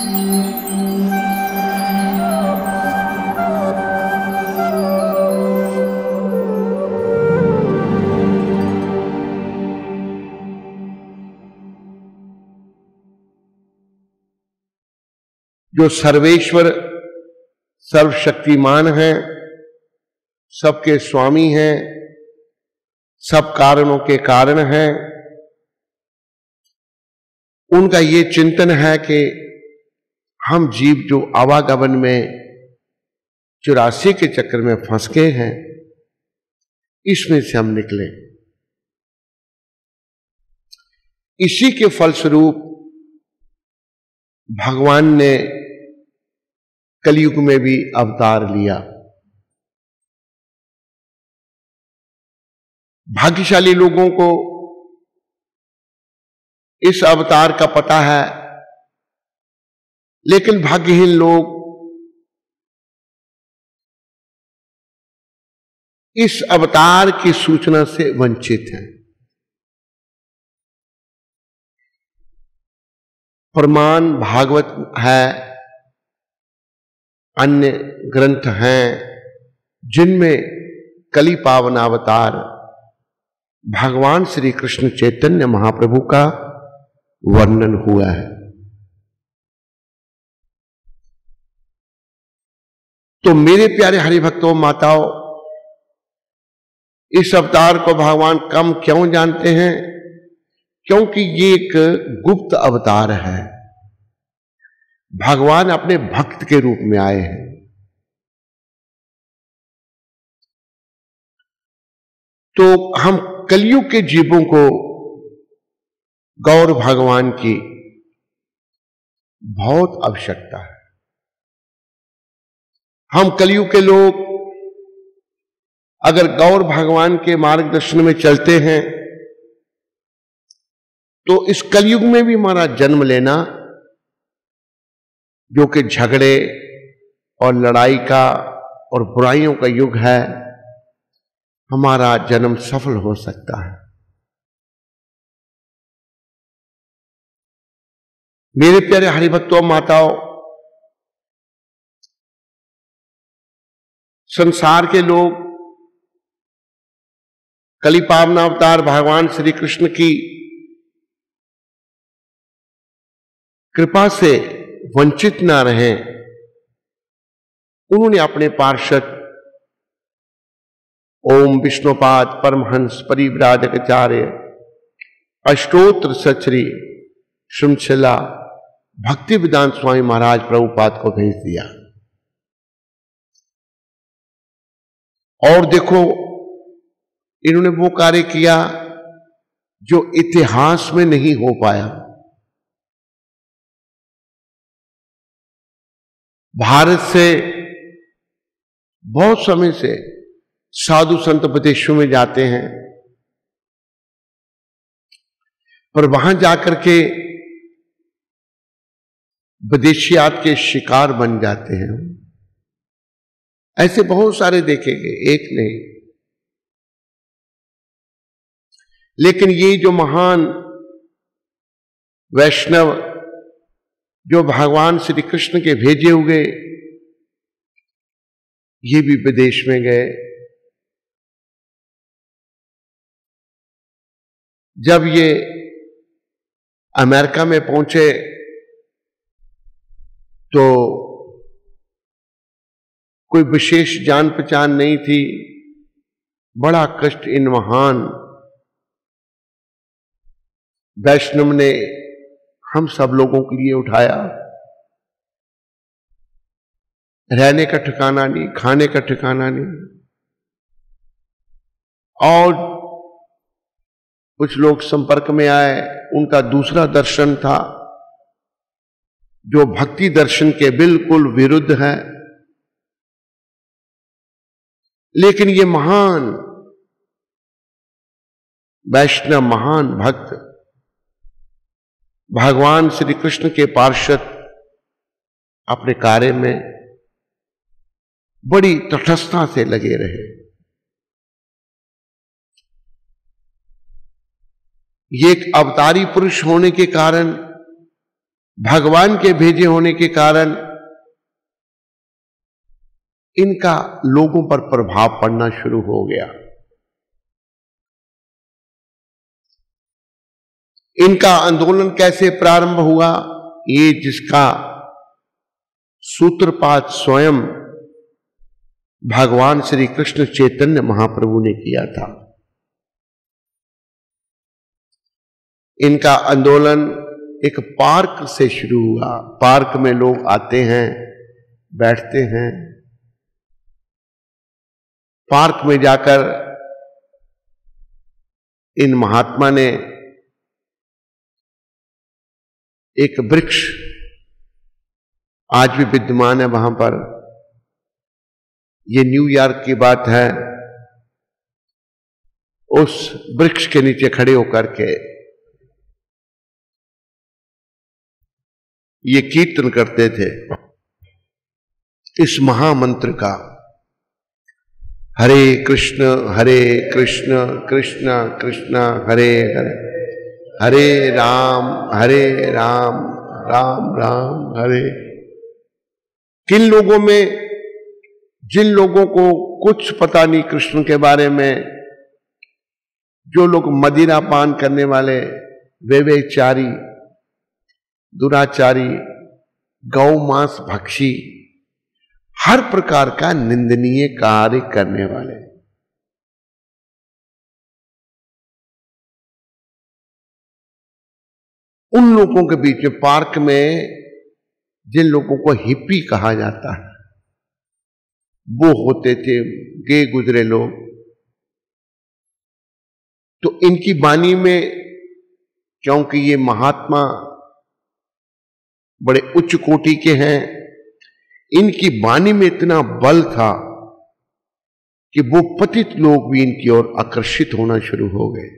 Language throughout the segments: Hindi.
जो सर्वेश्वर सर्वशक्तिमान हैं, सबके स्वामी हैं, सब कारणों के कारण हैं, उनका ये चिंतन है कि हम जीव जो आवागमन में 84 के चक्कर में फंस गए हैं, इसमें से हम निकलें। इसी के फलस्वरूप भगवान ने कलयुग में भी अवतार लिया। भाग्यशाली लोगों को इस अवतार का पता है, लेकिन भाग्यहीन लोग इस अवतार की सूचना से वंचित हैं। प्रमाण भागवत है, अन्य ग्रंथ हैं जिनमें कली पावन अवतार भगवान श्री कृष्ण चैतन्य महाप्रभु का वर्णन हुआ है। तो मेरे प्यारे हरिभक्तों माताओं, इस अवतार को भगवान कम क्यों जानते हैं? क्योंकि ये एक गुप्त अवतार है। भगवान अपने भक्त के रूप में आए हैं। तो हम कलयुग के जीवों को गौर भगवान की बहुत आवश्यकता है। हम कलयुग के लोग अगर गौर भगवान के मार्गदर्शन में चलते हैं तो इस कलयुग में भी हमारा जन्म लेना, जो कि झगड़े और लड़ाई का और बुराइयों का युग है, हमारा जन्म सफल हो सकता है। मेरे प्यारे हरिभक्तों माताओं, संसार के लोग कली पावन अवतार भगवान श्री कृष्ण की कृपा से वंचित ना रहें, उन्होंने अपने पार्षद ओम विष्णुपाद परमहंस परिव्राजकाचार्य अष्टोत्र सचरी श्रृंखला भक्ति वेदांत स्वामी महाराज प्रभुपाद को भेज दिया। और देखो, इन्होंने वो कार्य किया जो इतिहास में नहीं हो पाया। भारत से बहुत समय से साधु संत विदेशों में जाते हैं, पर वहां जाकर के विदेशियात के शिकार बन जाते हैं। ऐसे बहुत सारे देखेंगे, एक नहीं। लेकिन ये जो महान वैष्णव जो भगवान श्री कृष्ण के भेजे हुए, ये भी विदेश में गए। जब ये अमेरिका में पहुंचे तो कोई विशेष जान पहचान नहीं थी। बड़ा कष्ट इन महान वैष्णव ने हम सब लोगों के लिए उठाया। रहने का ठिकाना नहीं, खाने का ठिकाना नहीं। और कुछ लोग संपर्क में आए, उनका दूसरा दर्शन था जो भक्ति दर्शन के बिल्कुल विरुद्ध है। लेकिन ये महान वैष्णव, महान भक्त भगवान श्री कृष्ण के पार्षद अपने कार्य में बड़ी तटस्थता से लगे रहे। ये एक अवतारी पुरुष होने के कारण भगवान के भेजे होने के कारण इनका लोगों पर प्रभाव पड़ना शुरू हो गया। इनका आंदोलन कैसे प्रारंभ हुआ, ये जिसका सूत्रपात स्वयं भगवान श्री कृष्ण चैतन्य महाप्रभु ने किया था। इनका आंदोलन एक पार्क से शुरू हुआ। पार्क में लोग आते हैं, बैठते हैं। पार्क में जाकर इन महात्मा ने एक वृक्ष आज भी विद्यमान है वहां पर, ये न्यूयॉर्क की बात है, उस वृक्ष के नीचे खड़े होकर के ये कीर्तन करते थे इस महामंत्र का, हरे कृष्ण कृष्ण कृष्ण हरे हरे, हरे राम राम राम हरे। किन लोगों में, जिन लोगों को कुछ पता नहीं कृष्ण के बारे में, जो लोग मदिरा पान करने वाले, व्यभिचारी, दुराचारी, गौ मांस भक्षी, हर प्रकार का निंदनीय कार्य करने वाले, उन लोगों के बीच में पार्क में जिन लोगों को हिप्पी कहा जाता है, वो होते थे गे गुजरे लोग। तो इनकी वाणी में, क्योंकि ये महात्मा बड़े उच्च कोटि के हैं, इनकी वाणी में इतना बल था कि वो पतित लोग भी इनकी ओर आकर्षित होना शुरू हो गए।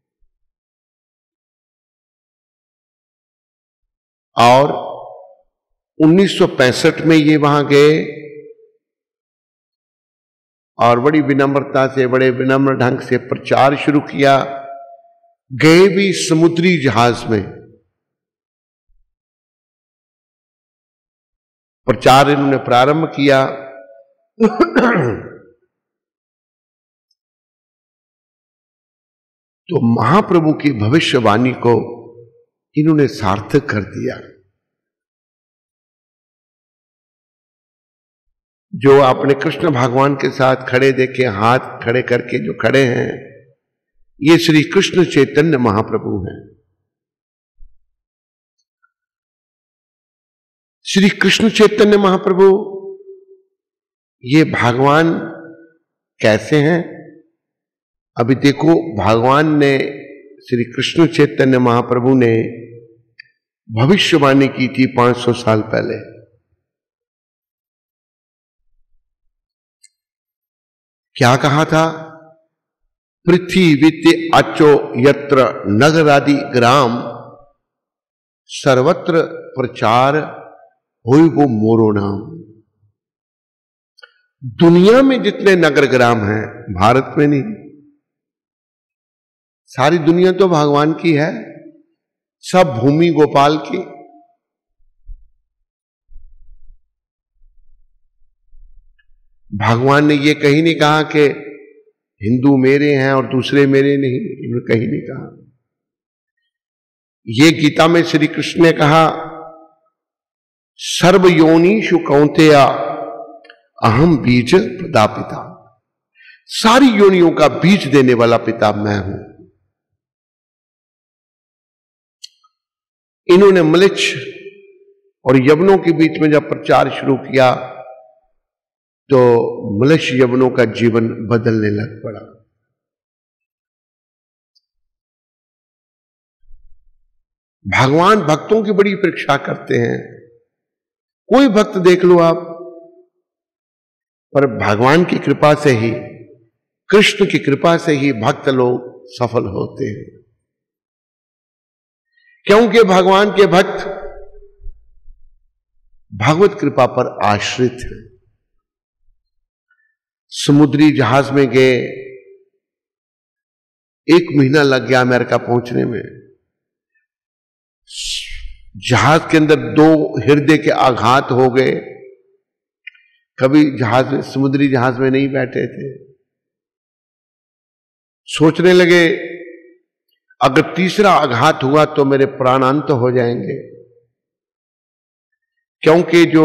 और 1965 में ये वहां गए और बड़ी विनम्रता से, बड़े विनम्र ढंग से प्रचार शुरू किया। गए भी समुद्री जहाज में, प्रचार इन्होंने प्रारंभ किया। तो महाप्रभु की भविष्यवाणी को इन्होंने सार्थक कर दिया। जो आपने कृष्ण भगवान के साथ खड़े देखे, हाथ खड़े करके जो खड़े हैं, ये श्री कृष्ण चैतन्य महाप्रभु हैं। श्री कृष्ण चैतन्य महाप्रभु ये भगवान कैसे हैं? अभी देखो, भगवान ने, श्री कृष्ण चैतन्य महाप्रभु ने भविष्यवाणी की थी 500 साल पहले। क्या कहा था? पृथ्वी वित्ते अचो यत्र नगरादि ग्राम सर्वत्र प्रचार होई वो मोरो नाम। दुनिया में जितने नगर ग्राम हैं, भारत में नहीं, सारी दुनिया तो भगवान की है, सब भूमि गोपाल की। भगवान ने ये कहीं नहीं कहा कि हिंदू मेरे हैं और दूसरे मेरे नहीं, इन्होंने कहीं नहीं कहा। ये गीता में श्री कृष्ण ने कहा, सर्व योनिषु कौन्तेया अहम बीज प्रदापिता। सारी योनियों का बीज देने वाला पिता मैं हूं। इन्होंने म्लेच्छ और यवनों के बीच में जब प्रचार शुरू किया तो म्लेच्छ यवनों का जीवन बदलने लग पड़ा। भगवान भक्तों की बड़ी परीक्षा करते हैं। कोई भक्त देख लो आप, पर भगवान की कृपा से ही, कृष्ण की कृपा से ही भक्त लोग सफल होते हैं, क्योंकि भगवान के भक्त भगवत कृपा पर आश्रित हैं। समुद्री जहाज में गए, 1 महीना लग गया अमेरिका पहुंचने में। जहाज के अंदर दो हृदय के आघात हो गए। कभी जहाज में, समुद्री जहाज में नहीं बैठे थे। सोचने लगे अगर तीसरा आघात हुआ तो मेरे प्राणांत हो जाएंगे, क्योंकि जो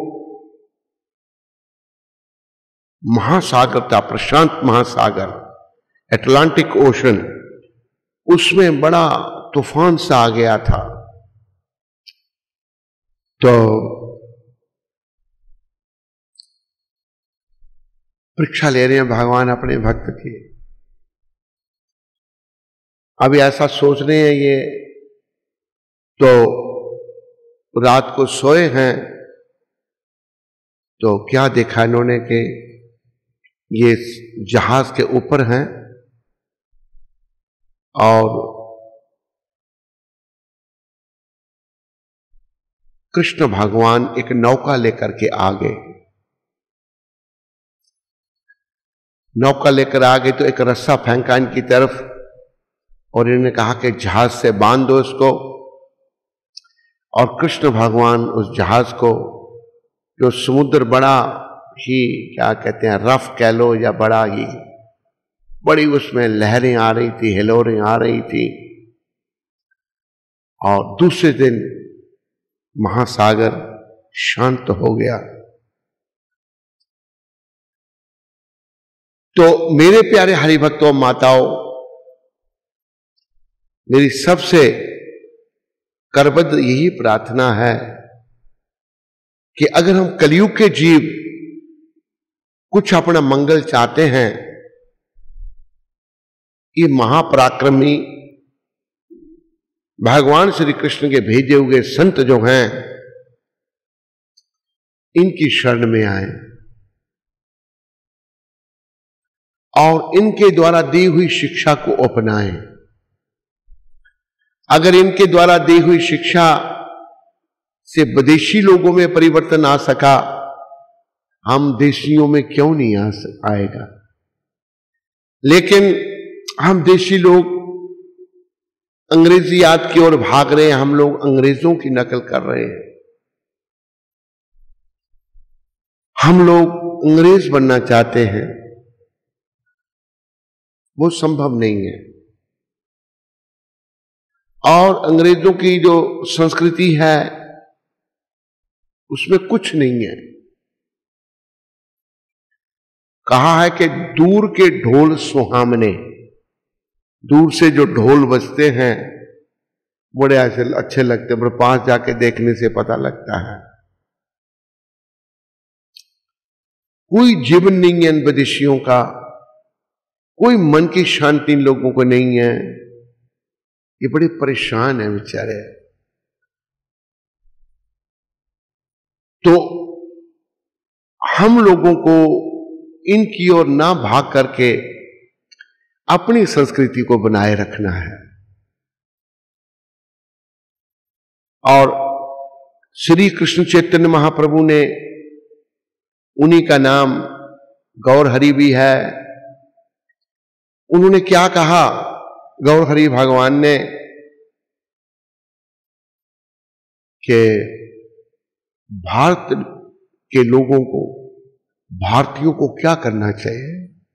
महासागर था, प्रशांत महासागर, अटलांटिक ओशन, उसमें बड़ा तूफान सा आ गया था। तो परीक्षा ले रहे हैं भगवान अपने भक्त की। अभी ऐसा सोच रहे हैं ये, तो रात को सोए हैं तो क्या देखा इन्होंने कि ये जहाज के ऊपर हैं और कृष्ण भगवान एक नौका लेकर के आ गए। नौका लेकर आ गए तो एक रस्सा फेंका इनकी तरफ और इन्होंने कहा कि जहाज से बांध दो इसको। और कृष्ण भगवान उस जहाज को, जो समुद्र बड़ा ही क्या कहते हैं रफ कह लो या बड़ा ही, बड़ी उसमें लहरें आ रही थी, हिलोरें आ रही थी, और दूसरे दिन महासागर शांत हो गया। तो मेरे प्यारे हरिभक्तों, माताओं, मेरी सबसे करबद्ध यही प्रार्थना है कि अगर हम कलयुग के जीव कुछ अपना मंगल चाहते हैं, ये महापराक्रमी भगवान श्री कृष्ण के भेजे हुए संत जो हैं, इनकी शरण में आए और इनके द्वारा दी हुई शिक्षा को अपनाएं। अगर इनके द्वारा दी हुई शिक्षा से विदेशी लोगों में परिवर्तन आ सका, हम देशियों में क्यों नहीं आएगा। लेकिन हम देशी लोग अंग्रेजियात की ओर भाग रहे हैं, हम लोग अंग्रेजों की नकल कर रहे हैं, हम लोग अंग्रेज बनना चाहते हैं। वो संभव नहीं है। और अंग्रेजों की जो संस्कृति है उसमें कुछ नहीं है। कहा है कि दूर के ढोल सुहामने, दूर से जो ढोल बजते हैं बड़े अच्छे लगते हैं, पर पास जाके देखने से पता लगता है कोई जीवन नहीं है इन विदेशियों का, कोई मन की शांति इन लोगों को नहीं है। ये बड़े परेशान है बेचारे। तो हम लोगों को इनकी ओर ना भाग करके अपनी संस्कृति को बनाए रखना है। और श्री कृष्ण चैतन्य महाप्रभु ने, उन्हीं का नाम गौर हरि भी है, उन्होंने क्या कहा, गौर हरि भगवान ने, कि भारत के लोगों को, भारतीयों को क्या करना चाहिए।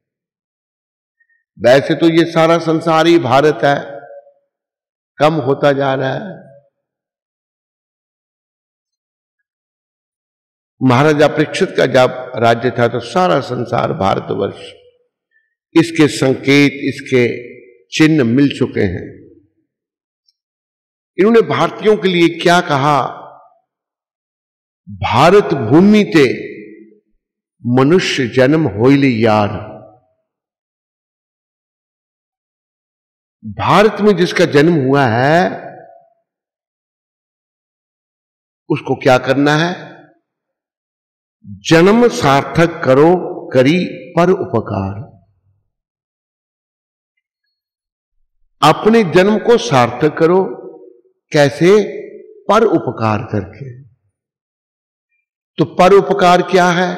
वैसे तो ये सारा संसार ही भारत है, कम होता जा रहा है। महाराजा परीक्षित का जब राज्य था तो सारा संसार भारतवर्ष, इसके संकेत, इसके चिन्ह मिल चुके हैं। इन्होंने भारतीयों के लिए क्या कहा, भारत भूमि ते मनुष्य जन्म होइली यार। भारत में जिसका जन्म हुआ है उसको क्या करना है, जन्म सार्थक करो करी पर उपकार। अपने जन्म को सार्थक करो, कैसे, पर उपकार करके। तो पर उपकार क्या है,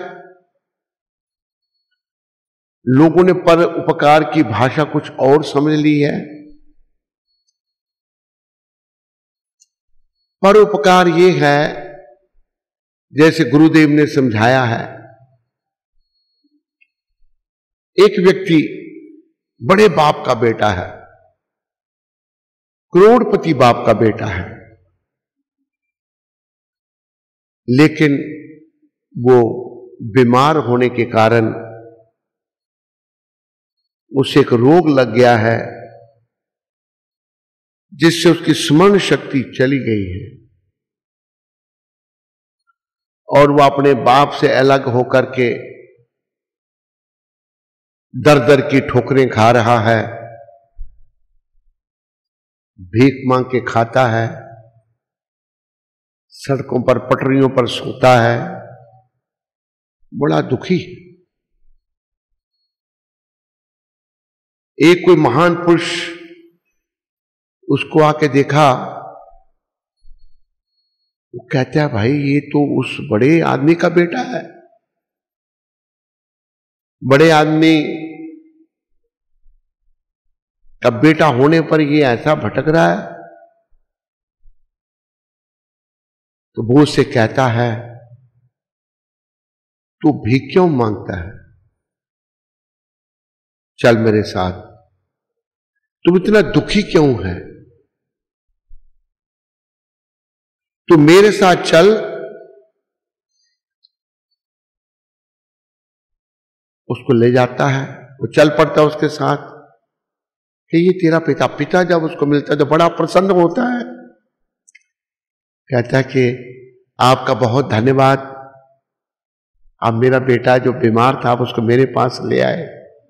लोगों ने पर उपकार की भाषा कुछ और समझ ली है। परोपकार ये है, जैसे गुरुदेव ने समझाया है, एक व्यक्ति बड़े बाप का बेटा है, करोड़पति बाप का बेटा है, लेकिन वो बीमार होने के कारण उसे एक रोग लग गया है जिससे उसकी स्मरण शक्ति चली गई है और वह अपने बाप से अलग होकर के दर दर की ठोकरें खा रहा है, भीख मांग के खाता है, सड़कों पर पटरियों पर सोता है, बड़ा दुखी। एक कोई महान पुरुष उसको आके देखा, वो कहता है भाई ये तो उस बड़े आदमी का बेटा है, बड़े आदमी का बेटा होने पर ये ऐसा भटक रहा है। तो वो उससे कहता है तू भीख क्यों मांगता है, चल मेरे साथ, तुम इतना दुखी क्यों है, तू मेरे साथ चल, उसको ले जाता है, वो चल पड़ता है उसके साथ कि ये तेरा पिता। पिता जब उसको मिलता है तो बड़ा प्रसन्न होता है, कहता है कि आपका बहुत धन्यवाद, आप मेरा बेटा जो बीमार था आप उसको मेरे पास ले आए।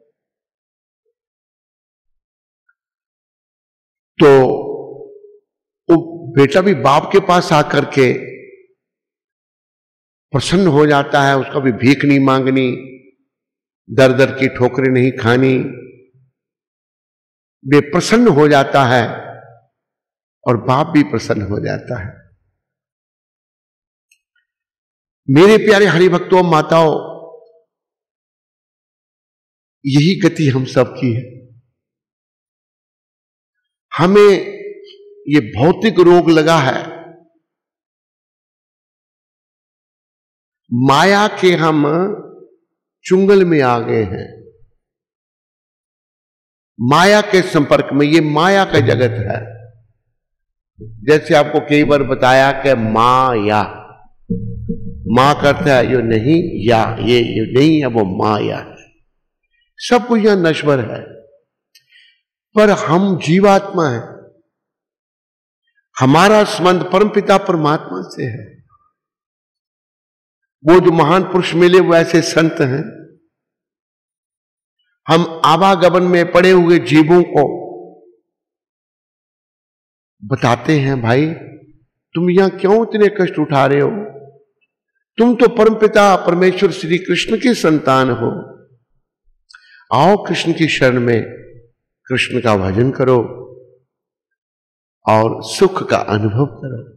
तो वो बेटा भी बाप के पास आकर के प्रसन्न हो जाता है, उसका भी भीख नहीं मांगनी, दर दर की ठोकरें नहीं खानी, वे प्रसन्न हो जाता है और बाप भी प्रसन्न हो जाता है। मेरे प्यारे हरिभक्तों माताओं, यही गति हम सब की है। हमें ये भौतिक रोग लगा है, माया के हम चुंगल में आ गए हैं, माया के संपर्क में। ये माया का जगत है, जैसे आपको कई बार बताया कि माया, मां करता है यो नहीं, या ये नहीं है, वो माया है। सब कुछ यहां नश्वर है, पर हम जीवात्मा हैं, हमारा संबंध परमपिता परमात्मा से है। वो जो महान पुरुष मिले वो ऐसे संत हैं। हम आवागमन में पड़े हुए जीवों को बताते हैं, भाई तुम यहां क्यों इतने कष्ट उठा रहे हो, तुम तो परमपिता परमेश्वर श्री कृष्ण के संतान हो, आओ कृष्ण की शरण में, कृष्ण का भजन करो और सुख का अनुभव करो।